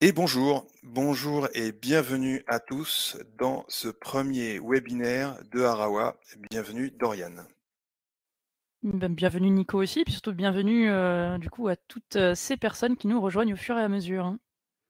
Et bonjour et bienvenue à tous dans ce premier webinaire de Harawa. Bienvenue Dorian. Bienvenue Nico aussi, puis surtout bienvenue, du coup à toutes, ces personnes qui nous rejoignent au fur et à mesure, hein.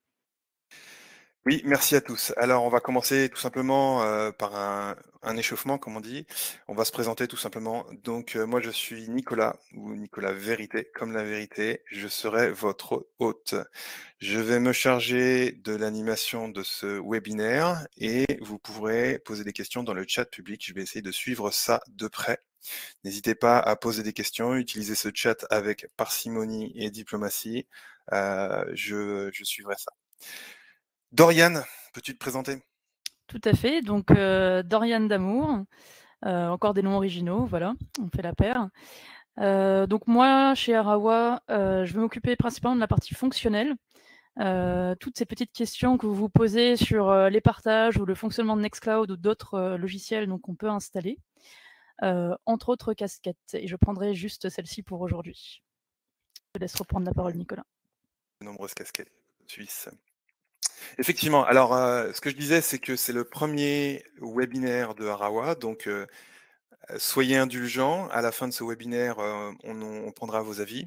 Oui, merci à tous. Alors on va commencer tout simplement par un échauffement, comme on dit. On va se présenter tout simplement. Donc moi je suis Nicolas, ou Nicolas Vérité, comme la vérité. Je serai votre hôte. Je vais me charger de l'animation de ce webinaire et vous pourrez poser des questions dans le chat public. Je vais essayer de suivre ça de près. N'hésitez pas à poser des questions, utilisez ce chat avec parcimonie et diplomatie. Je suivrai ça. Dorian, peux-tu te présenter? Tout à fait, donc Dorian Damour, encore des noms originaux, voilà, on fait la paire. Donc moi, chez Arawa, je vais m'occuper principalement de la partie fonctionnelle. Toutes ces petites questions que vous vous posez sur, les partages ou le fonctionnement de Nextcloud ou d'autres, logiciels donc qu'on peut installer, entre autres casquettes et je prendrai juste celle-ci pour aujourd'hui. Je te laisse reprendre la parole Nicolas. De nombreuses casquettes suisses. Effectivement, alors ce que je disais, c'est que c'est le premier webinaire de Harawa, donc soyez indulgents. À la fin de ce webinaire, on prendra vos avis.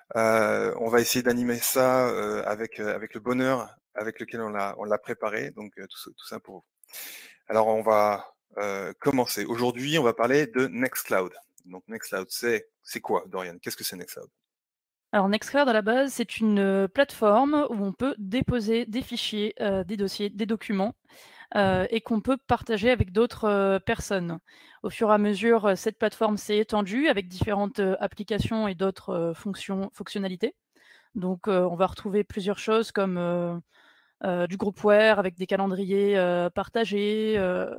On va essayer d'animer ça avec le bonheur avec lequel on l'a préparé, donc tout ça pour vous. Alors on va commencer. Aujourd'hui, on va parler de Nextcloud. Donc Nextcloud, c'est quoi, Dorian? Qu'est-ce que c'est Nextcloud? Alors Nextcloud à la base, c'est une, plateforme où on peut déposer des fichiers, des dossiers, des documents, et qu'on peut partager avec d'autres, personnes. Au fur et à mesure, cette plateforme s'est étendue avec différentes, applications et d'autres, fonctionnalités. Donc, on va retrouver plusieurs choses comme, du groupware avec des calendriers, partagés,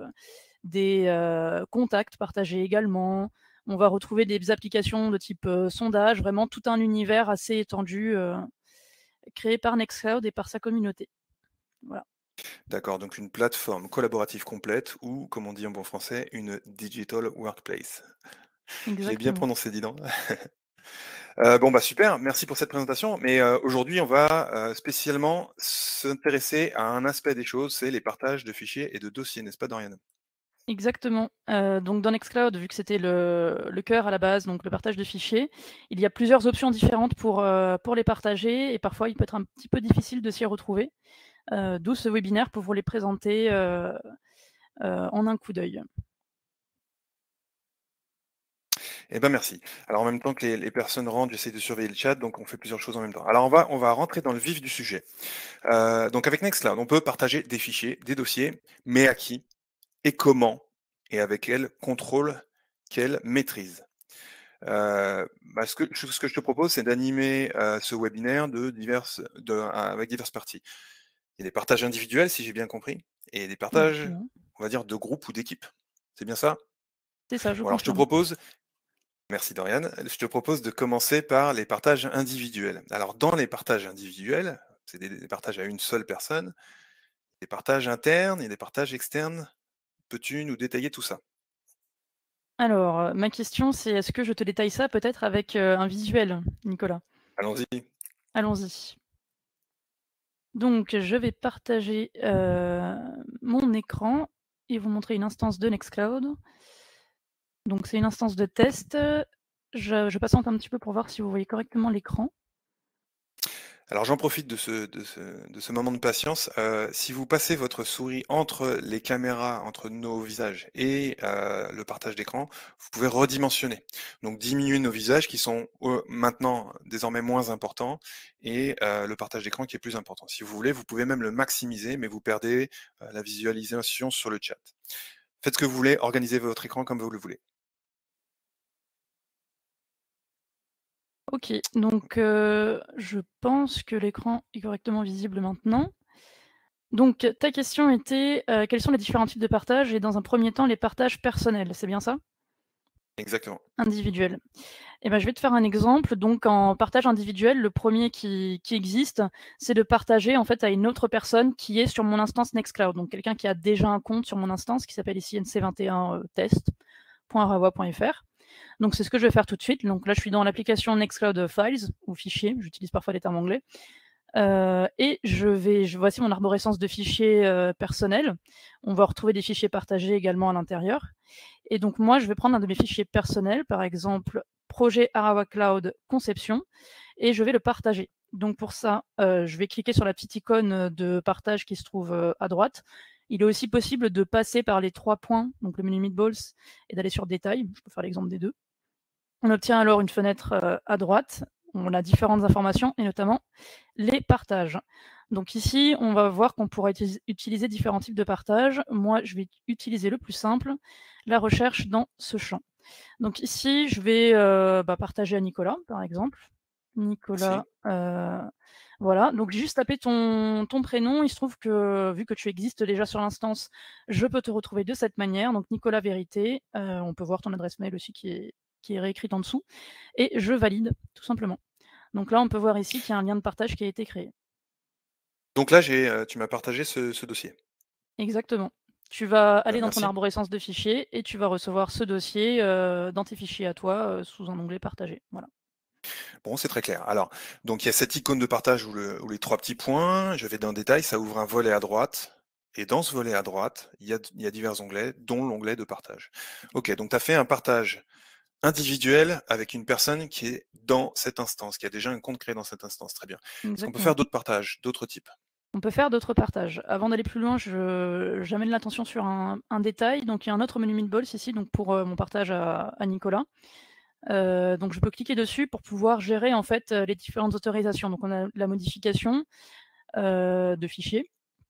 des, contacts partagés également. On va retrouver des applications de type, sondage, vraiment tout un univers assez étendu, créé par Nextcloud et par sa communauté. Voilà, D'accord, donc une plateforme collaborative complète ou, comme on dit en bon français, une digital workplace. J'ai bien exactement. prononcé, dis donc. Bon, bah, super, merci pour cette présentation. Mais, aujourd'hui, on va, spécialement s'intéresser à un aspect des choses, c'est les partages de fichiers et de dossiers, n'est-ce pas, Dorian? Exactement. Donc dans Nextcloud, vu que c'était le cœur à la base, donc le partage de fichiers, il y a plusieurs options différentes pour les partager et parfois il peut être un petit peu difficile de s'y retrouver. D'où ce webinaire pour vous les présenter, en un coup d'œil. Eh ben, merci. Alors, en même temps que les personnes rentrent, j'essaie de surveiller le chat, donc on fait plusieurs choses en même temps. Alors, on va rentrer dans le vif du sujet. Donc avec Nextcloud, on peut partager des fichiers, des dossiers, mais à qui et comment et avec quel contrôle, quelle maîtrise? Bah, ce que je te propose, c'est d'animer, ce webinaire avec diverses parties. Il y a des partages individuels, si j'ai bien compris, et des partages, Exactement. on va dire, de groupe ou d'équipe. C'est bien ça? C'est ça, je Bon alors je te confirme. propose merci Dorian, je te propose de commencer par les partages individuels. Alors dans les partages individuels, c'est des partages à une seule personne, des partages internes et des partages externes. Peux-tu nous détailler tout ça? Alors, ma question c'est est-ce que je te détaille ça peut-être avec, un visuel, Nicolas? Allons-y. Allons-y. Donc je vais partager, mon écran et vous montrer une instance de Nextcloud. Donc c'est une instance de test, je patiente un petit peu pour voir si vous voyez correctement l'écran. Alors j'en profite de ce moment de patience. Si vous passez votre souris entre les caméras, entre nos visages et le partage d'écran, vous pouvez redimensionner. Donc diminuer nos visages qui sont maintenant désormais moins importants et le partage d'écran qui est plus important. Si vous voulez, vous pouvez même le maximiser, mais vous perdez la visualisation sur le chat. Faites ce que vous voulez, organisez votre écran comme vous le voulez. OK, donc je pense que l'écran est correctement visible maintenant. Donc ta question était, quels sont les différents types de partage et dans un premier temps les partages personnels, c'est bien ça? Exactement. Individuels. Et ben, je vais te faire un exemple. Donc en partage individuel, le premier qui existe, c'est de partager en fait à une autre personne qui est sur mon instance Nextcloud. Donc quelqu'un qui a déjà un compte sur mon instance qui s'appelle ici nc21 test.rawa.fr. Donc c'est ce que je vais faire tout de suite. Donc là je suis dans l'application Nextcloud Files ou fichiers, j'utilise parfois les termes anglais. Et voici mon arborescence de fichiers personnels. On va retrouver des fichiers partagés également à l'intérieur. Et donc moi, je vais prendre un de mes fichiers personnels, par exemple projet Arawa Cloud conception, et je vais le partager. Donc pour ça, je vais cliquer sur la petite icône de partage qui se trouve à droite. Il est aussi possible de passer par les 3 points, donc le menu Meatballs, et d'aller sur Détail. Je peux faire l'exemple des deux. On obtient alors une fenêtre à droite. On a différentes informations, et notamment les partages. Donc ici, on va voir qu'on pourra utiliser différents types de partages. Moi, je vais utiliser le plus simple, la recherche dans ce champ. Donc ici, je vais partager à Nicolas, par exemple. Nicolas, Merci. voilà. Donc juste taper ton prénom. Il se trouve que, vu que tu existes déjà sur l'instance, je peux te retrouver de cette manière. Donc Nicolas Vérité, on peut voir ton adresse mail aussi qui est réécrite en dessous. Et je valide, tout simplement. Donc là, on peut voir ici qu'il y a un lien de partage qui a été créé. Donc là, tu m'as partagé ce dossier. Exactement. Tu vas aller dans ton Merci. arborescence de fichiers et tu vas recevoir ce dossier dans tes fichiers à toi sous un onglet partagé. Voilà. Bon, c'est très clair. Alors, donc il y a cette icône de partage où les 3 petits points. Je vais dans Détail, ça ouvre un volet à droite. Et dans ce volet à droite, il y a divers onglets, dont l'onglet de partage. Ok, donc tu as fait un partage individuel avec une personne qui est dans cette instance, qui a déjà un compte créé dans cette instance. Très bien. Est-ce qu'on peut Exactement. faire d'autres partages, d'autres types? On peut faire d'autres partages. Avant d'aller plus loin, j'amène l'attention sur un détail. Donc il y a un autre menu Meatballs ici, donc pour mon partage à Nicolas. Donc je peux cliquer dessus pour pouvoir gérer en fait les différentes autorisations. Donc on a la modification de fichiers,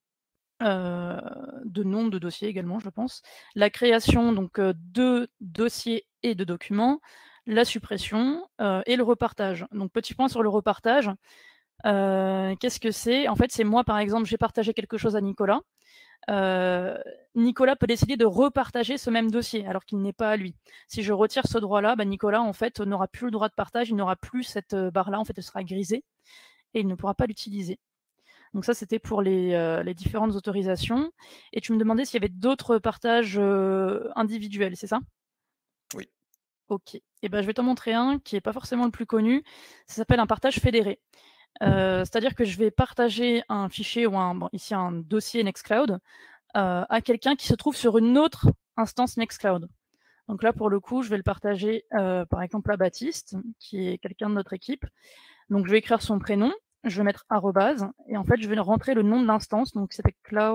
de nom de dossier également, je pense. La création donc de dossiers et de documents, la suppression et le repartage. Donc petit point sur le repartage. Qu'est-ce que c'est? En fait, c'est moi, par exemple, j'ai partagé quelque chose à Nicolas. Nicolas peut décider de repartager ce même dossier alors qu'il n'est pas à lui. Si je retire ce droit-là, Nicolas en fait n'aura plus le droit de partage, il n'aura plus cette barre-là, en fait, elle sera grisée et il ne pourra pas l'utiliser. Donc ça, c'était pour les différentes autorisations. Et tu me demandais s'il y avait d'autres partages individuels, c'est ça? Oui. Ok. Et ben, je vais t'en montrer un qui n'est pas forcément le plus connu. Ça s'appelle un partage fédéré. C'est-à-dire que je vais partager un fichier ou ici un dossier Nextcloud à quelqu'un qui se trouve sur une autre instance Nextcloud. Donc là, pour le coup, je vais le partager par exemple à Baptiste, qui est quelqu'un de notre équipe. Donc je vais écrire son prénom, je vais mettre arrobase, et en fait, je vais rentrer le nom de l'instance, donc qui s'appelle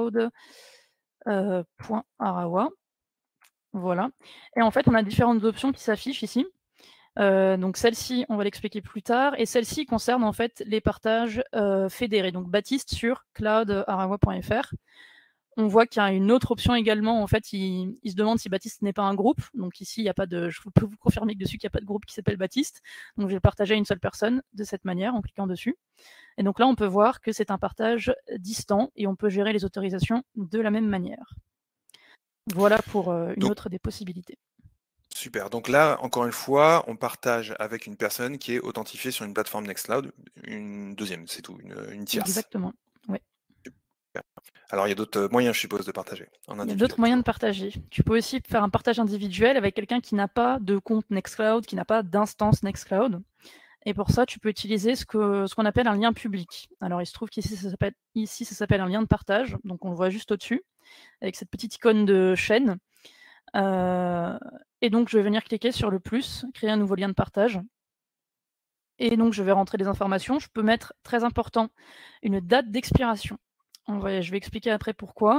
cloud.arawa. Voilà. Et en fait, on a différentes options qui s'affichent ici. Donc celle-ci, on va l'expliquer plus tard, et celle-ci concerne en fait les partages fédérés. Donc Baptiste sur cloud.arawa.fr. On voit qu'il y a une autre option également. En fait, il se demande si Baptiste n'est pas un groupe. Donc ici, il n'y a pas de. Je peux vous confirmer que dessus, qu'il n'y a pas de groupe qui s'appelle Baptiste. Donc je vais le partager à une seule personne de cette manière en cliquant dessus. Et donc là, on peut voir que c'est un partage distant et on peut gérer les autorisations de la même manière. Voilà pour une Donc, autre des possibilités. super. Donc là, encore une fois, on partage avec une personne qui est authentifiée sur une plateforme Nextcloud, une deuxième, c'est tout, une tierce. Exactement. Ouais. Super. Alors, il y a d'autres moyens, je suppose, de partager en Il y a d'autres individuel, moyens de toujours. partager. Tu peux aussi faire un partage individuel avec quelqu'un qui n'a pas de compte Nextcloud, qui n'a pas d'instance Nextcloud. Et pour ça, tu peux utiliser ce qu'on appelle un lien public. Alors, il se trouve qu'ici, ça s'appelle un lien de partage. Donc, on le voit juste au-dessus, avec cette petite icône de chaîne. Et donc, je vais venir cliquer sur le plus, créer un nouveau lien de partage. Et donc, je vais rentrer des informations. Je peux mettre, très important, une date d'expiration. Je vais expliquer après pourquoi.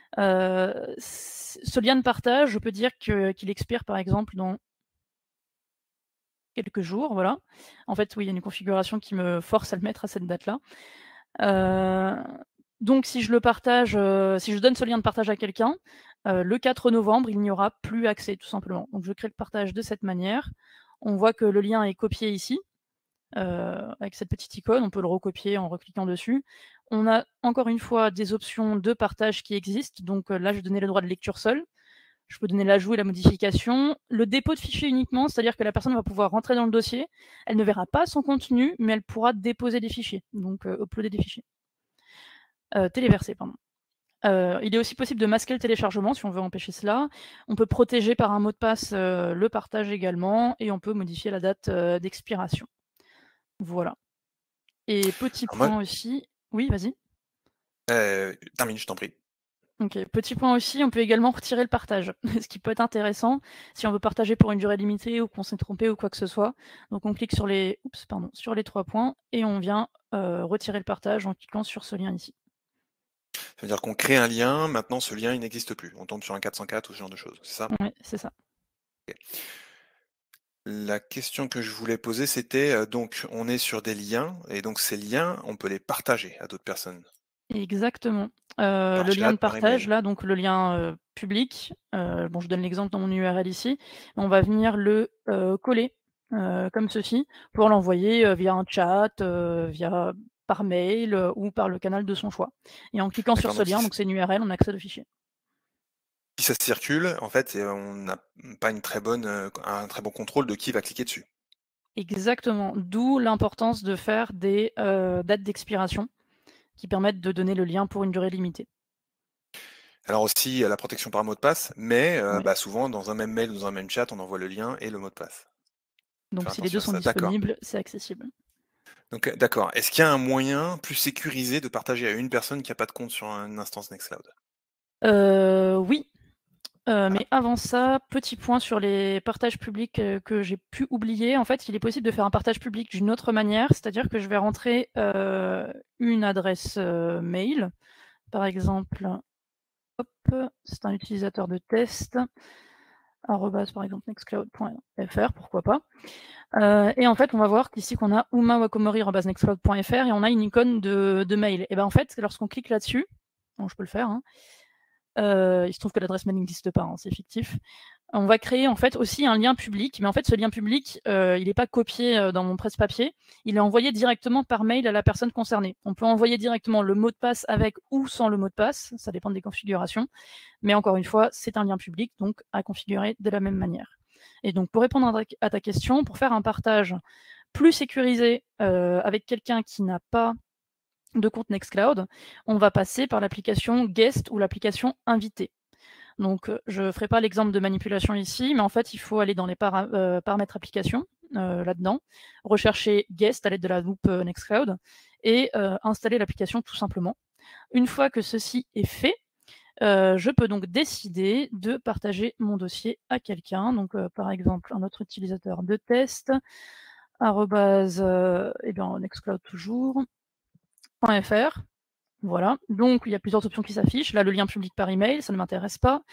Ce lien de partage, je peux dire qu'il expire, par exemple, dans quelques jours, voilà. En fait, oui, il y a une configuration qui me force à le mettre à cette date-là. Donc si je le partage, si je donne ce lien de partage à quelqu'un, le 4 novembre, il n'y aura plus accès, tout simplement. Donc je crée le partage de cette manière. On voit que le lien est copié ici, avec cette petite icône. On peut le recopier en recliquant dessus. On a encore une fois des options de partage qui existent. Donc là, je vais donner le droit de lecture seul. Je peux donner l'ajout et la modification. Le dépôt de fichier uniquement, c'est-à-dire que la personne va pouvoir rentrer dans le dossier. Elle ne verra pas son contenu, mais elle pourra déposer des fichiers, donc uploader des fichiers. Téléverser, pardon. Il est aussi possible de masquer le téléchargement si on veut empêcher cela. On peut protéger par un mot de passe le partage également, et on peut modifier la date d'expiration. Voilà. Et petit Alors moi point aussi oui, vas-y? termine, je t'en prie. OK. Petit point aussi, on peut également retirer le partage, ce qui peut être intéressant si on veut partager pour une durée limitée ou qu'on s'est trompé ou quoi que ce soit. Donc on clique sur les oups, pardon, sur les 3 points et on vient, retirer le partage en cliquant sur ce lien ici. Ça veut dire qu'on crée un lien, maintenant ce lien, il n'existe plus. On tombe sur un 404 ou ce genre de choses, c'est ça? Ouais, c'est ça. OK. La question que je voulais poser, c'était, donc on est sur des liens et donc ces liens, on peut les partager à d'autres personnes, Exactement. par Le lien chat, de par partage email. là, donc le lien, public, bon je donne l'exemple dans mon URL ici, on va venir le, coller, comme ceci, pour l'envoyer, via un chat, via par mail, ou par le canal de son choix et en cliquant sur D'accord, ce donc lien, donc c'est une URL, on a accès au fichier. si ça circule, en fait, on n'a pas une très bonne, un très bon contrôle de qui va cliquer dessus. Exactement, d'où l'importance de faire des, dates d'expiration qui permettent de donner le lien pour une durée limitée. Alors aussi, la protection par mot de passe, mais Ouais, bah, souvent dans un même mail ou dans un même chat, on envoie le lien et le mot de passe. donc Faire si les 2 attention à sont ça, d'accord. disponibles, c'est accessible. Donc, d'accord. Est-ce qu'il y a un moyen plus sécurisé de partager à une personne qui a pas de compte sur une instance Nextcloud? Oui. Ah, Mais avant ça, petit point sur les partages publics, que j'ai pu oublier. En fait, il est possible de faire un partage public d'une autre manière, c'est-à-dire que je vais rentrer, une adresse, mail. Par exemple, hop, c'est un utilisateur de test, arobase par exemple nextcloud.fr, pourquoi pas. Et en fait, on va voir qu'ici qu'on a uma@nextcloud.fr et on a une icône de mail. Et ben, en fait, lorsqu'on clique là-dessus, donc je peux le faire, hein, il se trouve que l'adresse mail n'existe pas, hein, c'est fictif. On va créer en fait aussi un lien public, mais en fait ce lien public, il est pas copié, dans mon presse-papier, il est envoyé directement par mail à la personne concernée. On peut envoyer directement le mot de passe avec ou sans le mot de passe, ça dépend des configurations, mais encore une fois, c'est un lien public, donc à configurer de la même manière. Et donc pour répondre à ta question, pour faire un partage plus sécurisé, avec quelqu'un qui n'a pas de compte Nextcloud, on va passer par l'application Guest ou l'application Invité. Donc, je ne ferai pas l'exemple de manipulation ici, mais en fait, il faut aller dans les paramètres application, là-dedans, rechercher Guest à l'aide de la loupe, Nextcloud et installer l'application tout simplement. Une fois que ceci est fait, je peux donc décider de partager mon dossier à quelqu'un. Donc, par exemple, un autre utilisateur de test, arobase, et bien nextcloud toujours, .fr. Voilà, donc il y a plusieurs options qui s'affichent. Là, le lien public par email, ça ne m'intéresse pas.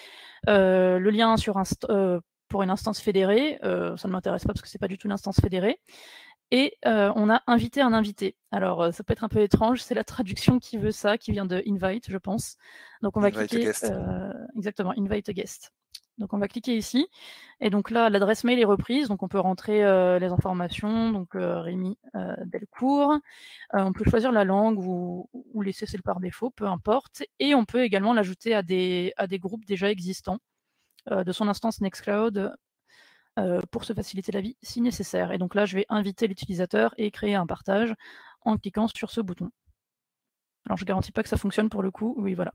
Le lien pour une instance fédérée, ça ne m'intéresse pas parce que c'est pas du tout une instance fédérée. Et on a invité un invité. Alors, ça peut être un peu étrange, c'est la traduction qui veut ça, qui vient de invite, je pense. Donc on va invite a cliquer, guest. exactement, invite a guest. Donc on va cliquer ici et donc là, l'adresse mail est reprise, donc on peut rentrer, les informations, donc Rémi, Delcourt. On peut choisir la langue ou laisser celle par défaut, peu importe et on peut également l'ajouter à des groupes déjà existants, de son instance Nextcloud, pour se faciliter la vie si nécessaire. Et donc là, je vais inviter l'utilisateur et créer un partage en cliquant sur ce bouton. Alors je ne garantis pas que ça fonctionne pour le coup, oui voilà.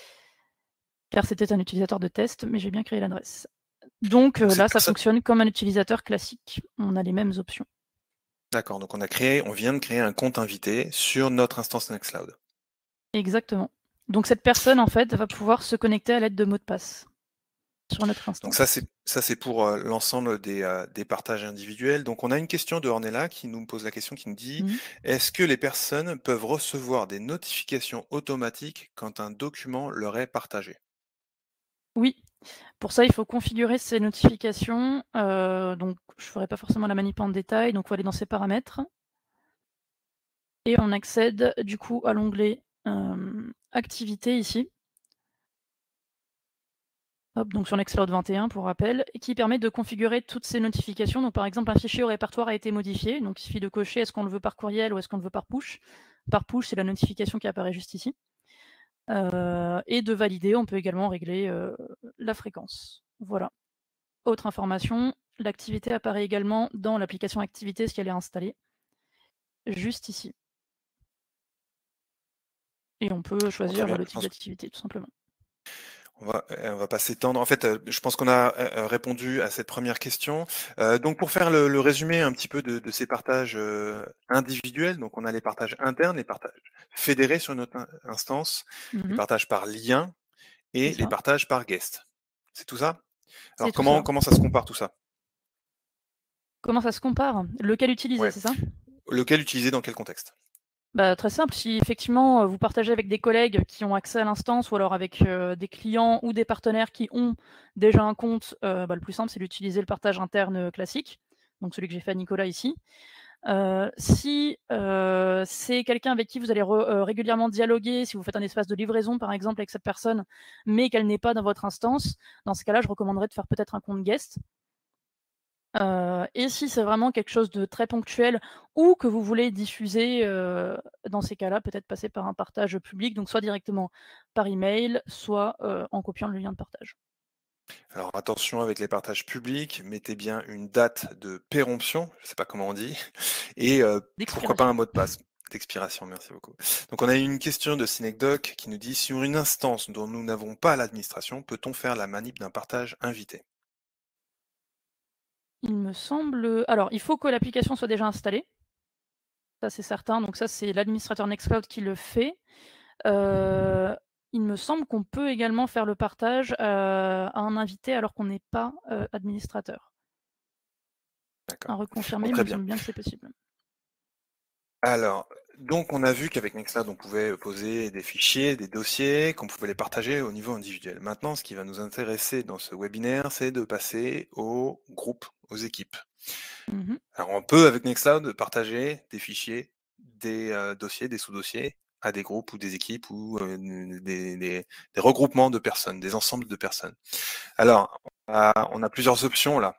Car c'était un utilisateur de test, mais j'ai bien créé l'adresse. Donc Donc cette là, ça personne fonctionne comme un utilisateur classique. On a les mêmes options. d'accord, donc on vient de créer un compte invité sur notre instance Nextcloud. Exactement. Donc cette personne, en fait, va pouvoir se connecter à l'aide de mots de passe sur notre Donc instance. ça c'est pour, l'ensemble des partages individuels. Donc on a une question de Ornella qui nous pose la question, qui nous dit: Mmh. «Est-ce que les personnes peuvent recevoir des notifications automatiques quand un document leur est partagé?» Oui, pour ça, il faut configurer ces notifications, donc je ferai pas forcément la manip en détail, donc il faut aller dans ses paramètres et on accède du coup à l'onglet, activités ici. Hop, donc sur Nextcloud 21 pour rappel, et qui permet de configurer toutes ces notifications. Donc par exemple, un fichier au répertoire a été modifié, donc il suffit de cocher est-ce qu'on le veut par courriel ou est-ce qu'on le veut par push. Par push, c'est la notification qui apparaît juste ici. Et de valider, on peut également régler, la fréquence. Voilà. Autre information, l'activité apparaît également dans l'application activité si elle est installée, juste ici. Et on peut Bon, très choisir, bien, le je type pense d'activité tout simplement. On va pas s'étendre. En fait, je pense qu'on a répondu à cette première question. Donc, pour faire le résumé un petit peu de ces partages individuels, donc on a les partages internes, les partages fédérés sur notre instance, les Mmh. partages par lien C'est et les ça, partages par guest. C'est tout ça? c'est Alors, tout ça. comment ça se compare tout ça? Comment ça se compare? Lequel utiliser, Ouais. c'est ça? Lequel utiliser dans quel contexte? Bah, très simple, si effectivement, vous partagez avec des collègues qui ont accès à l'instance ou alors avec, des clients ou des partenaires qui ont déjà un compte, bah, le plus simple, c'est d'utiliser le partage interne, classique, donc celui que j'ai fait à Nicolas ici. Si, c'est quelqu'un avec qui vous allez régulièrement dialoguer, si vous faites un espace de livraison, par exemple, avec cette personne, mais qu'elle n'est pas dans votre instance, dans ce cas-là, je recommanderais de faire peut-être un compte guest. Et si c'est vraiment quelque chose de très ponctuel ou que vous voulez diffuser, dans ces cas-là, peut-être passer par un partage public, donc soit directement par email, soit, en copiant le lien de partage. Alors attention avec les partages publics, mettez bien une date de péremption, je ne sais pas comment on dit, et pourquoi pas D'expiration. un mot de passe d'expiration, merci beaucoup. Donc on a une question de Synecdoc qui nous dit: «Sur une instance dont nous n'avons pas l'administration, peut-on faire la manip d'un partage invité?» Il me semble, alors il faut que l'application soit déjà installée, ça c'est certain, donc ça c'est l'administrateur Nextcloud qui le fait. Heu, il me semble qu'on peut également faire le partage, à un invité alors qu'on n'est pas, administrateur. À D'accord. Bon, reconfirmer, mais très il me bien. semble bien que c'est possible. Alors, donc on a vu qu'avec Nextcloud, on pouvait poser des fichiers, des dossiers, qu'on pouvait les partager au niveau individuel. Maintenant, ce qui va nous intéresser dans ce webinaire, c'est de passer aux groupes, aux équipes. Mmh. Alors on peut avec Nextcloud partager des fichiers, des, dossiers, des sous-dossiers à des groupes ou des équipes ou, des regroupements de personnes, des ensembles de personnes. Alors, on a plusieurs options là.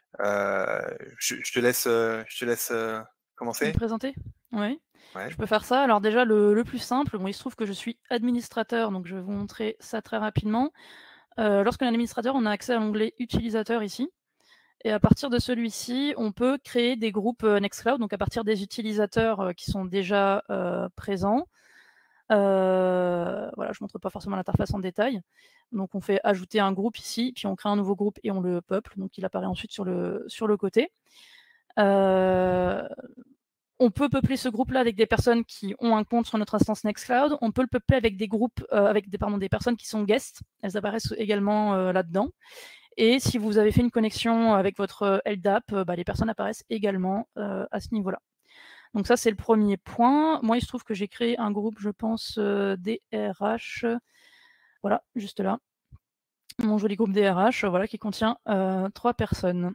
Je te laisse, Me commencer? présenter? Oui, Ouais, je peux faire ça. Alors déjà le plus simple, bon, il se trouve que je suis administrateur, donc je vais vous montrer ça très rapidement. Lorsqu'on est administrateur, on a accès à l'onglet utilisateur ici et à partir de celui-ci, on peut créer des groupes, Nextcloud, donc à partir des utilisateurs, qui sont déjà, présents. Voilà, je montre pas forcément l'interface en détail. Donc on fait ajouter un groupe ici, puis on crée un nouveau groupe et on le peuple, donc il apparaît ensuite sur le côté. Heu On peut peupler ce groupe-là avec des personnes qui ont un compte sur notre instance Nextcloud. On peut le peupler avec des groupes, avec des personnes qui sont guests. Elles apparaissent également, là-dedans et si vous avez fait une connexion avec votre, LDAP, bah, les personnes apparaissent également, à ce niveau-là. Donc ça, c'est le premier point. Moi, il se trouve que j'ai créé un groupe, je pense, DRH, voilà, juste là. Mon joli groupe DRH, voilà, qui contient, 3 personnes.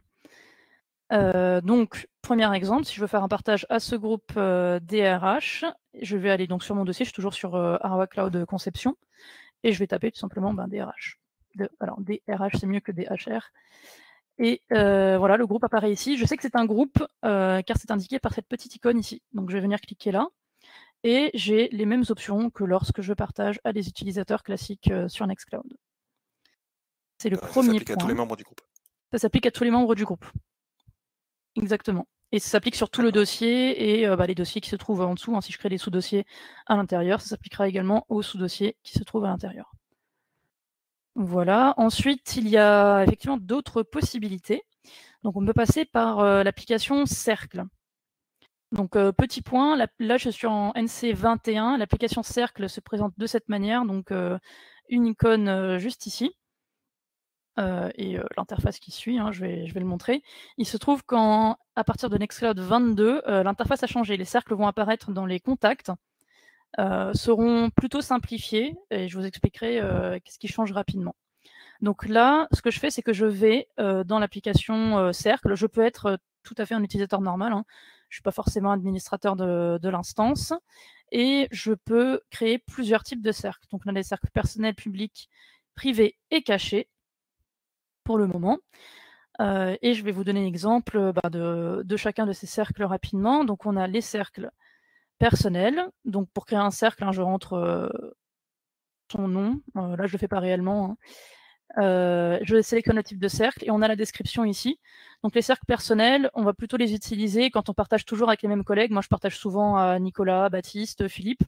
Donc 1er exemple, si je veux faire un partage à ce groupe, DRH, je vais aller donc sur mon dossier, je suis toujours sur, Arroba Cloud Conception et je vais taper tout simplement, ben, DRH. Alors DRH, c'est mieux que DHR et voilà, le groupe apparaît ici. Je sais que c'est un groupe, car c'est indiqué par cette petite icône ici. Donc je vais venir cliquer là et j'ai les mêmes options que lorsque je partage à des utilisateurs classiques, sur Nextcloud. C'est le ça premier s'applique à tous les point. membres du groupe. Ça s'applique à tous les membres du groupe. Exactement et ça s'applique sur tout le D'accord. dossier et bah, les dossiers qui se trouvent en dessous, hein. Si je crée des sous-dossiers à l'intérieur, ça s'appliquera également aux sous-dossiers qui se trouvent à l'intérieur. Voilà. Ensuite, il y a effectivement d'autres possibilités. Donc on peut passer par, l'application Cercle. Donc petit point, là je suis en NC 21, l'application Cercle se présente de cette manière, donc une icône, juste ici. Et l'interface qui suit, hein, je vais le montrer. Il se trouve qu'à partir de Nextcloud 22, l'interface a changé. Les cercles vont apparaître dans les contacts, seront plutôt simplifiés et je vous expliquerai, qu'est-ce qui change rapidement. Donc là, ce que je fais, c'est que je vais, dans l'application, Cercle. Je peux être, tout à fait un utilisateur normal, hein. Je suis pas forcément administrateur de l'instance et je peux créer plusieurs types de cercles. Donc on a des cercles personnels, publics, privés et cachés pour le moment. Et je vais vous donner l'exemple, bah, de chacun de ces cercles rapidement. Donc on a les cercles personnels. Donc pour créer un cercle, hein, je rentre, son nom, là je le fais pas réellement, hein. Je sélectionne le type de cercle et on a la description ici. Donc les cercles personnels, on va plutôt les utiliser quand on partage toujours avec les mêmes collègues. Moi je partage souvent à Nicolas, Baptiste, Philippe.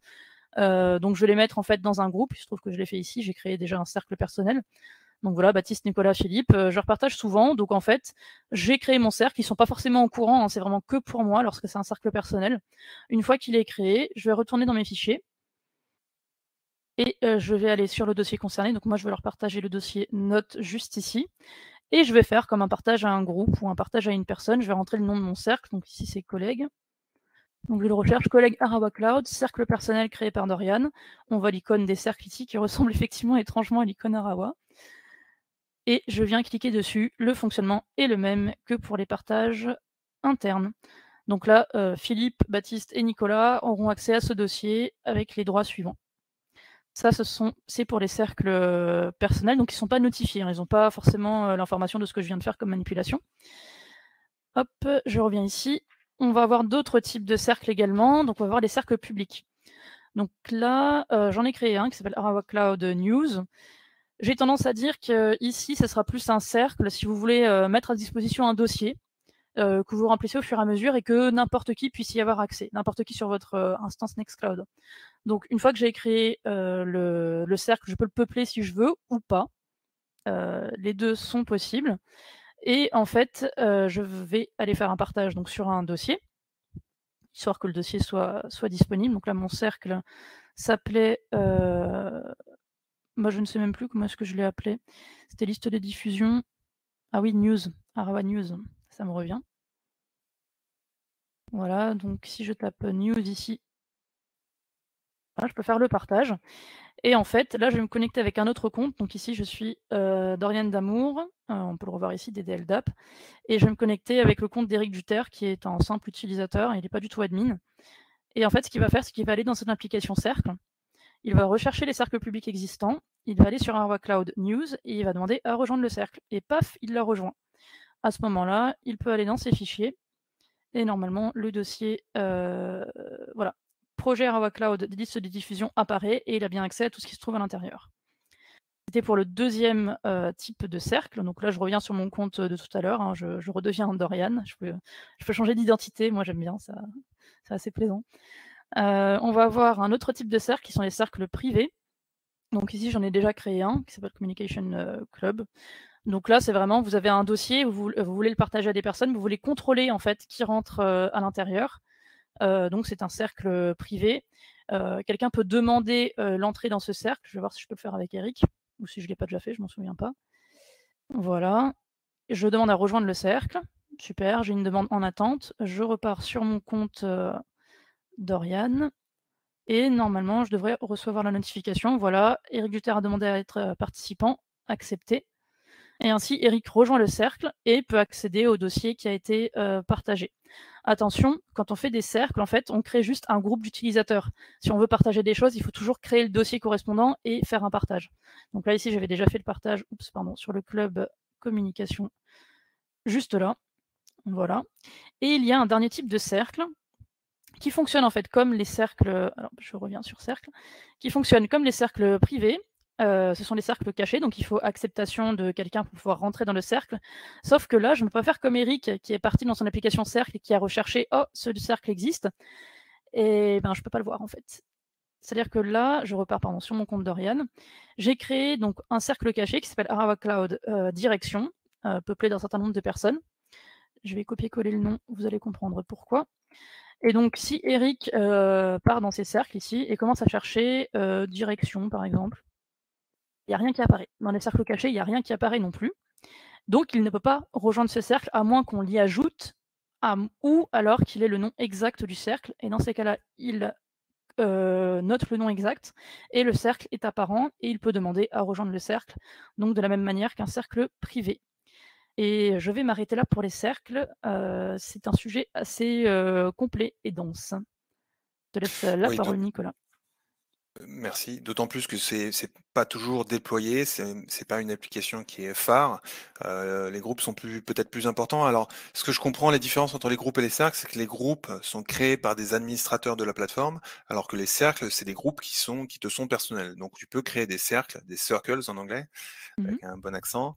Donc je vais les mettre en fait dans un groupe. Il se trouve que je l'ai fait ici, j'ai créé déjà un cercle personnel. Donc voilà, Baptiste, Nicolas, Philippe, je leur partage souvent. Donc en fait, j'ai créé mon cercle. Ils ne sont pas forcément au courant, hein, c'est vraiment que pour moi lorsque c'est un cercle personnel. Une fois qu'il est créé, je vais retourner dans mes fichiers et je vais aller sur le dossier concerné. Donc moi, je vais leur partager le dossier notes juste ici. Et je vais faire comme un partage à un groupe ou un partage à une personne. Je vais rentrer le nom de mon cercle. Donc ici, c'est collègue. Donc je le recherche collègue Arawa Cloud, cercle personnel créé par Dorian. On voit l'icône des cercles ici qui ressemble effectivement étrangement à l'icône Arawa. Et je viens cliquer dessus. Le fonctionnement est le même que pour les partages internes. Donc là, Philippe, Baptiste et Nicolas auront accès à ce dossier avec les droits suivants. Ça, c'est pour les cercles personnels, donc ils ne sont pas notifiés, hein, ils n'ont pas forcément l'information de ce que je viens de faire comme manipulation. Hop, je reviens ici. On va avoir d'autres types de cercles également, donc on va avoir les cercles publics. Donc là, j'en ai créé un qui s'appelle Arawa Cloud News. J'ai tendance à dire qu'ici, ce sera plus un cercle si vous voulez mettre à disposition un dossier que vous remplissez au fur et à mesure et que n'importe qui puisse y avoir accès, n'importe qui sur votre instance Nextcloud. Donc une fois que j'ai créé le cercle, je peux le peupler si je veux ou pas. Les deux sont possibles. Et en fait, je vais aller faire un partage donc, sur un dossier, histoire que le dossier soit disponible. Donc là, mon cercle s'appelait... moi, je ne sais même plus comment est-ce que je l'ai appelé. C'était liste de diffusion. Ah oui, News. Arawa News, ça me revient. Voilà, donc si je tape News ici, voilà, je peux faire le partage. Et en fait, là, je vais me connecter avec un autre compte. Donc ici, je suis Dorian Damour. On peut le revoir ici, DDLDAP. Et je vais me connecter avec le compte d'Éric Duter, qui est un simple utilisateur. Il n'est pas du tout admin. Et en fait, ce qu'il va faire, c'est qu'il va aller dans son application Cercle. Il va rechercher les cercles publics existants. Il va aller sur Arawa Cloud News et il va demander à rejoindre le cercle. Et paf, il l'a rejoint. À ce moment-là, il peut aller dans ses fichiers. Et normalement, le dossier, voilà, projet Arawa Cloud, liste de diffusion apparaît et il a bien accès à tout ce qui se trouve à l'intérieur. C'était pour le deuxième type de cercle. Donc là, je reviens sur mon compte de tout à l'heure. Hein, je redeviens Dorian. Je peux changer d'identité. Moi, j'aime bien ça. C'est assez plaisant. On va avoir un autre type de cercle qui sont les cercles privés. Donc ici, j'en ai déjà créé un qui s'appelle Communication Club. Donc là, c'est vraiment, vous avez un dossier, vous voulez le partager à des personnes, vous voulez contrôler en fait qui rentre à l'intérieur. Donc c'est un cercle privé. Quelqu'un peut demander l'entrée dans ce cercle. Je vais voir si je peux le faire avec Eric, ou si je ne l'ai pas déjà fait, je ne m'en souviens pas. Voilà. Je demande à rejoindre le cercle. Super, j'ai une demande en attente. Je repars sur mon compte Dorian. Et normalement, je devrais recevoir la notification. Voilà, Eric Duter a demandé à être participant, accepté. Et ainsi, Eric rejoint le cercle et peut accéder au dossier qui a été partagé. Attention, quand on fait des cercles, en fait, on crée juste un groupe d'utilisateurs. Si on veut partager des choses, il faut toujours créer le dossier correspondant et faire un partage. Donc là, ici, j'avais déjà fait le partage sur le club communication, juste là. Voilà. Et il y a un dernier type de cercle qui fonctionne en fait comme les cercles, alors je reviens sur cercle, qui fonctionne comme les cercles privés. Ce sont les cercles cachés, donc il faut acceptation de quelqu'un pour pouvoir rentrer dans le cercle. Sauf que là, je ne peux pas faire comme Eric, qui est parti dans son application cercle et qui a recherché « Oh, ce cercle existe ». Et ben, je ne peux pas le voir en fait. C'est-à-dire que là, je repars sur mon compte Dorian. J'ai créé donc un cercle caché qui s'appelle Arawa Cloud Direction, peuplé d'un certain nombre de personnes. Je vais copier-coller le nom, vous allez comprendre pourquoi. Et donc, si Eric part dans ses cercles ici et commence à chercher direction, par exemple, il n'y a rien qui apparaît. Dans les cercles cachés, il n'y a rien qui apparaît non plus. Donc, il ne peut pas rejoindre ce cercle à moins qu'on l'y ajoute ou alors qu'il ait le nom exact du cercle. Et dans ces cas-là, il note le nom exact et le cercle est apparent et il peut demander à rejoindre le cercle, donc de la même manière qu'un cercle privé. Et je vais m'arrêter là pour les cercles. C'est un sujet assez complet et dense. Je te laisse la parole, Nicolas. Merci, d'autant plus que c'est pas toujours déployé, c'est pas une application qui est phare. Les groupes sont peut-être plus importants. Alors, ce que je comprends, les différences entre les groupes et les cercles, c'est que les groupes sont créés par des administrateurs de la plateforme, alors que les cercles, c'est des groupes qui te sont personnels. Donc, tu peux créer des cercles, des circles en anglais, avec un bon accent,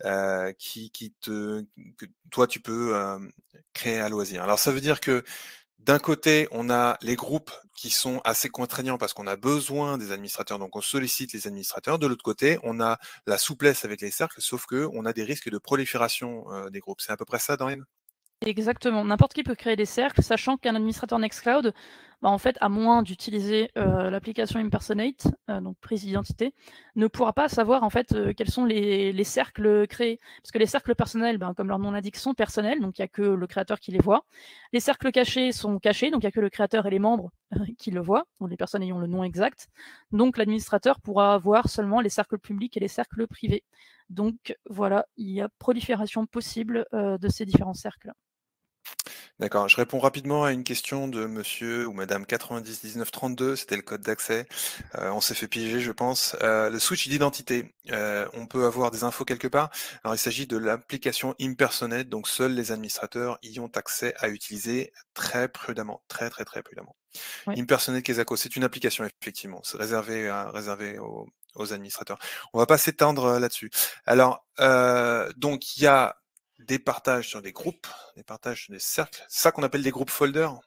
que toi tu peux créer à loisir. Alors, ça veut dire que D'un côté, on a les groupes qui sont assez contraignants parce qu'on a besoin des administrateurs, donc on sollicite les administrateurs. De l'autre côté, on a la souplesse avec les cercles, sauf qu'on a des risques de prolifération des groupes. C'est à peu près ça, Dorian? Exactement, n'importe qui peut créer des cercles, sachant qu'un administrateur Nextcloud, en fait, à moins d'utiliser l'application Impersonate, donc prise d'identité, ne pourra pas savoir en fait quels sont les cercles créés. Parce que les cercles personnels, comme leur nom l'indique, sont personnels, donc il n'y a que le créateur qui les voit. Les cercles cachés sont cachés, donc il n'y a que le créateur et les membres qui le voient, ou les personnes ayant le nom exact. Donc l'administrateur pourra voir seulement les cercles publics et les cercles privés. Donc voilà, il y a prolifération possible de ces différents cercles. D'accord, je réponds rapidement à une question de monsieur ou madame 901932, c'était le code d'accès. On s'est fait piéger, je pense. Le switch d'identité, on peut avoir des infos quelque part. Alors, il s'agit de l'application Impersonate, donc seuls les administrateurs y ont accès à utiliser très prudemment, très très très prudemment. Ouais. Impersonate Kesako, c'est une application, effectivement, c'est réservé aux administrateurs. On va pas s'étendre là-dessus. Alors, donc, il y a des partages sur des groupes, des partages sur des cercles, c'est ça qu'on appelle des groupes folders.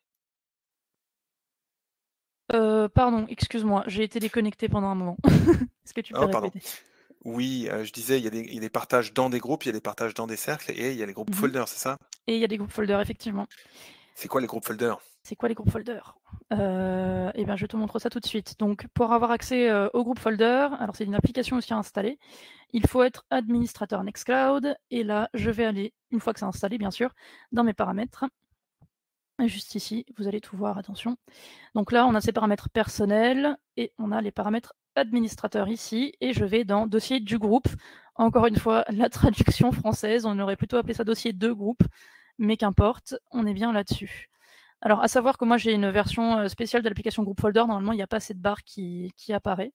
Pardon, excuse-moi, j'ai été déconnectée pendant un moment. Est-ce que tu peux Oh, pardon. répéter? Oui, je disais, il y a des partages dans des groupes, il y a des partages dans des cercles, et il y a les groupes Mmh. folders, c'est ça? Et il y a des groupes folders, effectivement. C'est quoi les groupes folders? C'est quoi les groupes folders? Et bien, je te montre ça tout de suite. Donc, pour avoir accès au groupe folder, alors c'est une application aussi à installer, il faut être administrateur Nextcloud. Et là, je vais aller, une fois que c'est installé, bien sûr, dans mes paramètres. Et juste ici, vous allez tout voir, attention. Donc là, on a ces paramètres personnels et on a les paramètres administrateurs ici. Et je vais dans dossier du groupe. Encore une fois, la traduction française, on aurait plutôt appelé ça dossier de groupe, mais qu'importe, on est bien là-dessus. Alors, à savoir que moi, j'ai une version spéciale de l'application Group Folder. Normalement, il n'y a pas cette barre qui apparaît.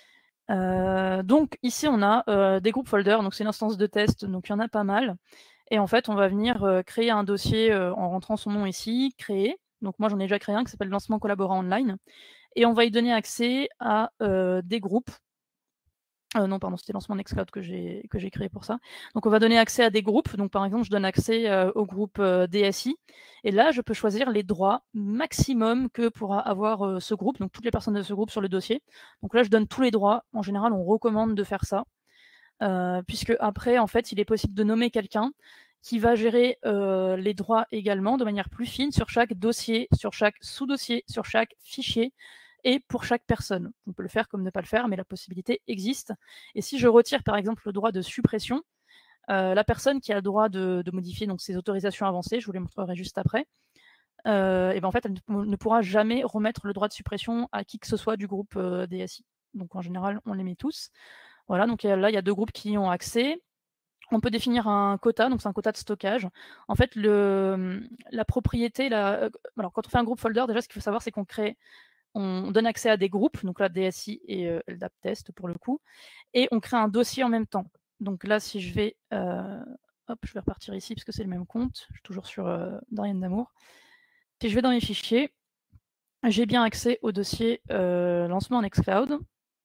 Donc ici, on a des groupes folders. Donc c'est une instance de test, donc il y en a pas mal. Et en fait, on va venir créer un dossier en rentrant son nom ici, créer. Donc moi, j'en ai déjà créé un qui s'appelle Lancement collaborant online. Et on va y donner accès à des groupes. Non, pardon, c'était Lancement Nextcloud que j'ai créé pour ça. Donc on va donner accès à des groupes. Donc par exemple, je donne accès au groupe DSI. Et là, je peux choisir les droits maximum que pourra avoir ce groupe, donc toutes les personnes de ce groupe sur le dossier. Donc là, je donne tous les droits. En général, on recommande de faire ça. Puisque après, en fait, il est possible de nommer quelqu'un qui va gérer les droits également de manière plus fine sur chaque dossier, sur chaque sous-dossier, sur chaque fichier et pour chaque personne. On peut le faire comme ne pas le faire, mais la possibilité existe. Et si je retire par exemple le droit de suppression, la personne qui a le droit de modifier donc, ses autorisations avancées, je vous les montrerai juste après, et ben en fait, elle ne pourra jamais remettre le droit de suppression à qui que ce soit du groupe DSI. Donc en général, on les met tous. Voilà, donc là, il y a deux groupes qui y ont accès. On peut définir un quota, donc c'est un quota de stockage. En fait, la propriété, alors quand on fait un groupe folder, déjà, ce qu'il faut savoir, c'est on donne accès à des groupes, donc là, DSI et LDAP test pour le coup, et on crée un dossier en même temps. Donc là, si je vais, hop, je vais repartir ici parce que c'est le même compte, je suis toujours sur Dorian Damour. Si je vais dans mes fichiers, j'ai bien accès au dossier lancement Nextcloud.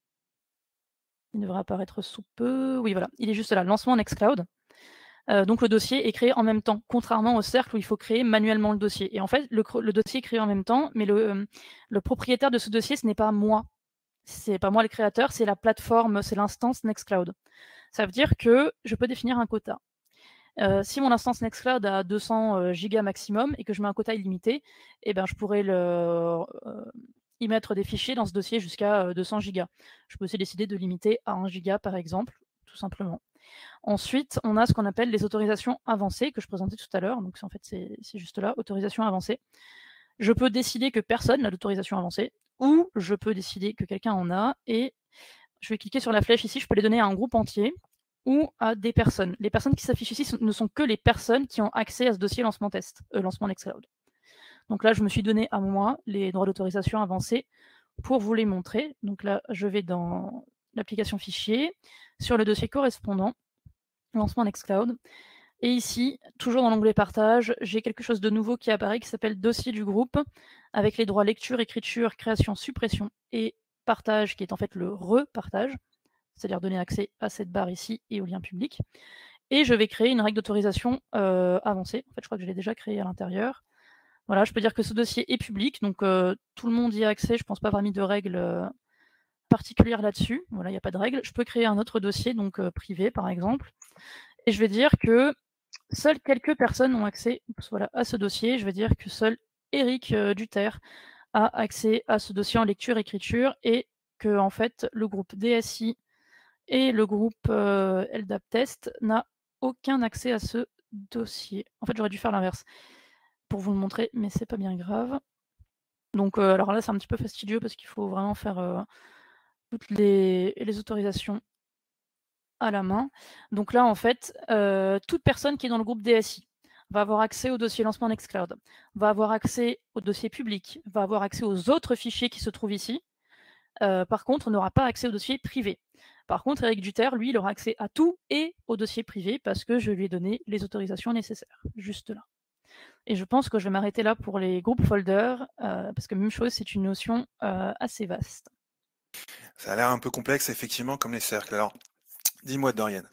Il devrait apparaître sous peu. Oui, voilà, il est juste là, lancement Nextcloud. Donc le dossier est créé en même temps, contrairement au cercle où il faut créer manuellement le dossier. Et en fait, le dossier est créé en même temps, mais le propriétaire de ce dossier, ce n'est pas moi. C'est pas moi le créateur, c'est la plateforme, c'est l'instance Nextcloud. Ça veut dire que je peux définir un quota. Si mon instance Nextcloud a 200 gigas maximum et que je mets un quota illimité, eh ben, je pourrais y mettre des fichiers dans ce dossier jusqu'à 200 gigas. Je peux aussi décider de limiter à 1 giga par exemple, tout simplement. Ensuite, on a ce qu'on appelle les autorisations avancées que je présentais tout à l'heure. Donc en fait, c'est juste là, autorisation avancée. Je peux décider que personne n'a d'autorisation avancée ou je peux décider que quelqu'un en a et je vais cliquer sur la flèche ici, je peux les donner à un groupe entier ou à des personnes. Les personnes qui s'affichent ici ne sont que les personnes qui ont accès à ce dossier lancement test, lancement Nextcloud. Donc là, je me suis donné à moi les droits d'autorisation avancés pour vous les montrer. Donc là, je vais dans l'application fichier, sur le dossier correspondant, lancement Nextcloud. Et ici, toujours dans l'onglet partage, j'ai quelque chose de nouveau qui apparaît qui s'appelle dossier du groupe, avec les droits lecture, écriture, création, suppression et partage, qui est en fait le repartage, c'est-à-dire donner accès à cette barre ici et au lien public. Et je vais créer une règle d'autorisation avancée. En fait, je crois que je l'ai déjà créée à l'intérieur. Voilà, je peux dire que ce dossier est public, donc tout le monde y a accès. Je pense pas avoir mis de règles particulières là-dessus. Voilà, il n'y a pas de règles. Je peux créer un autre dossier, donc privé par exemple, et je vais dire que seules quelques personnes ont accès voilà, à ce dossier. Je vais dire que seul Éric Duter a accès à ce dossier en lecture-écriture et que en fait, le groupe DSI et le groupe LDAP Test n'a aucun accès à ce dossier. En fait, j'aurais dû faire l'inverse pour vous le montrer, mais c'est pas bien grave. Donc, alors là, c'est un petit peu fastidieux parce qu'il faut vraiment faire toutes les autorisations à la main. Donc là, en fait, toute personne qui est dans le groupe DSI va avoir accès au dossier lancement Nextcloud, va avoir accès au dossier public, va avoir accès aux autres fichiers qui se trouvent ici. Par contre, on n'aura pas accès au dossier privé. Par contre, Éric Duter, lui, il aura accès à tout et au dossier privé parce que je lui ai donné les autorisations nécessaires, juste là. Et je pense que je vais m'arrêter là pour les groupes folders, parce que même chose, c'est une notion assez vaste. Ça a l'air un peu complexe, effectivement, comme les cercles. Alors, dis-moi, Dorian,